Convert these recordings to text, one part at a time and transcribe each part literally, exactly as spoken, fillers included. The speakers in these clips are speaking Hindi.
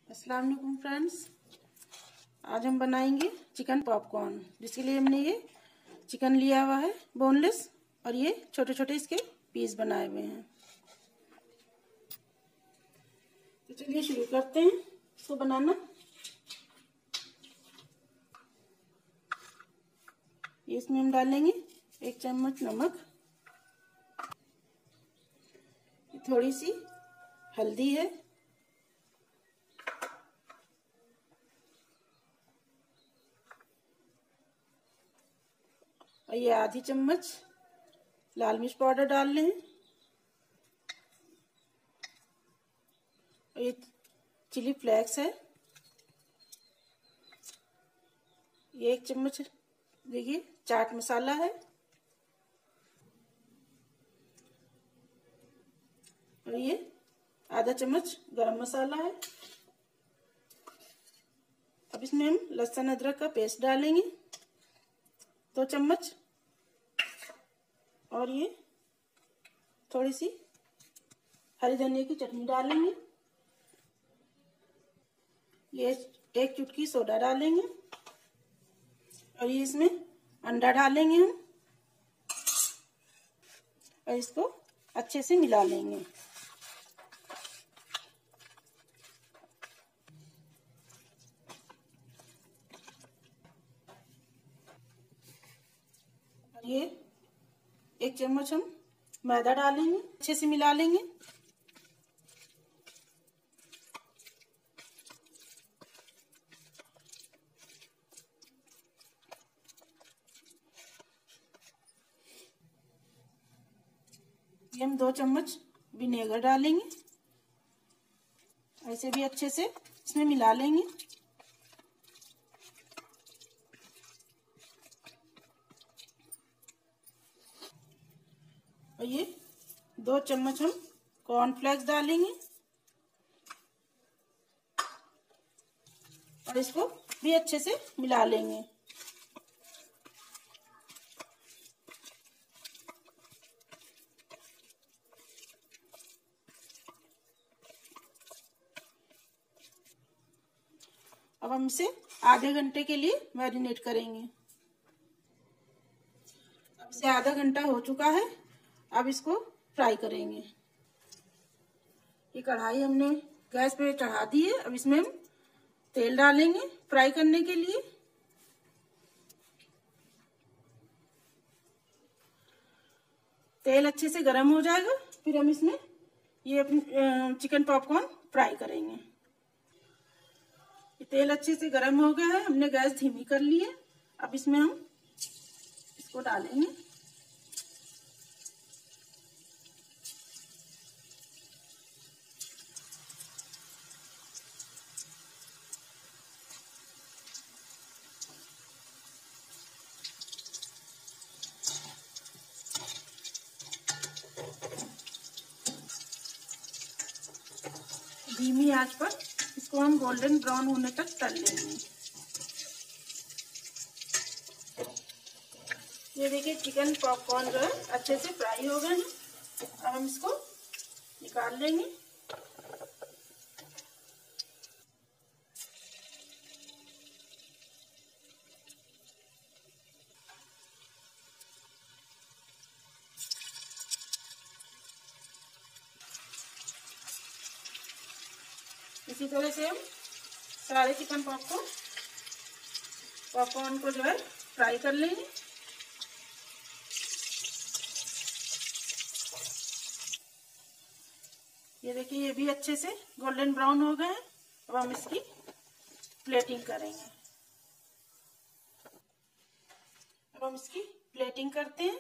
अस्सलाम वालेकुम फ्रेंड्स, आज हम बनाएंगे चिकन पॉपकॉर्न। जिसके लिए हमने ये चिकन लिया हुआ है बोनलेस और ये छोटे छोटे इसके पीस बनाए हुए हैं। तो चलिए शुरू करते हैं इसको बनाना। इसमें हम डालेंगे एक चम्मच नमक, थोड़ी सी हल्दी है, और ये आधी चम्मच लाल मिर्च पाउडर डाल लें, और ये चिली फ्लेक्स है, ये एक चम्मच देखिए चाट मसाला है, और ये आधा चम्मच गरम मसाला है। अब इसमें हम लहसुन अदरक का पेस्ट डालेंगे दो चम्मच, और ये थोड़ी सी हरी धनिया की चटनी डालेंगे, ये एक चुटकी सोडा डालेंगे, और ये इसमें अंडा डालेंगे हम, और इसको अच्छे से मिला लेंगे। और ये एक चम्मच हम मैदा डालेंगे, अच्छे से मिला लेंगे। ये हम दो चम्मच विनेगर डालेंगे, ऐसे भी अच्छे से इसमें मिला लेंगे। और ये दो चम्मच हम कॉर्नफ्लेक्स डालेंगे, और इसको भी अच्छे से मिला लेंगे। अब हम इसे आधे घंटे के लिए मैरिनेट करेंगे। अब इसे आधा घंटा हो चुका है, अब इसको फ्राई करेंगे। ये कढ़ाई हमने गैस पे चढ़ा दी है, अब इसमें हम तेल डालेंगे फ्राई करने के लिए। तेल अच्छे से गर्म हो जाएगा, फिर हम इसमें ये अपनी चिकन पॉपकॉर्न फ्राई करेंगे। तेल अच्छे से गर्म हो गया है, हमने गैस धीमी कर ली है। अब इसमें हम इसको डालेंगे। धीमी आंच पर इसको हम गोल्डन ब्राउन होने तक तल लेंगे। ये देखिए चिकन पॉपकॉर्न जो है अच्छे से फ्राई हो गए हैं। अब हम इसको निकाल लेंगे। इसी तरह से हम सारे चिकन पॉपकॉर्न पॉपकॉर्न को जो है फ्राई कर लेंगे। ये देखिए ये भी अच्छे से गोल्डन ब्राउन हो गए हैं। अब हम इसकी प्लेटिंग करेंगे। अब हम इसकी प्लेटिंग करते हैं।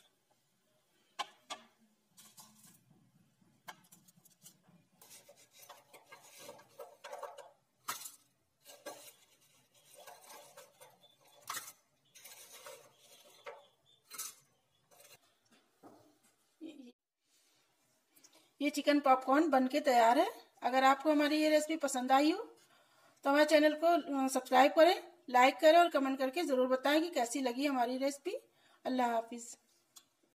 ये चिकन पॉपकॉर्न बनके तैयार है। अगर आपको हमारी ये रेसिपी पसंद आई हो तो हमारे चैनल को सब्सक्राइब करें, लाइक करें और कमेंट करके ज़रूर बताएं कि कैसी लगी हमारी रेसिपी। अल्लाह हाफिज़।